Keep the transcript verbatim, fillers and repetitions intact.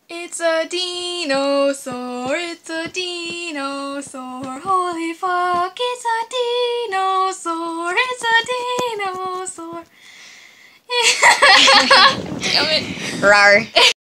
It's a dinosaur, it's a dinosaur, holy fuck, it's a dinosaur, it's a dinosaur. Damn it. Rar.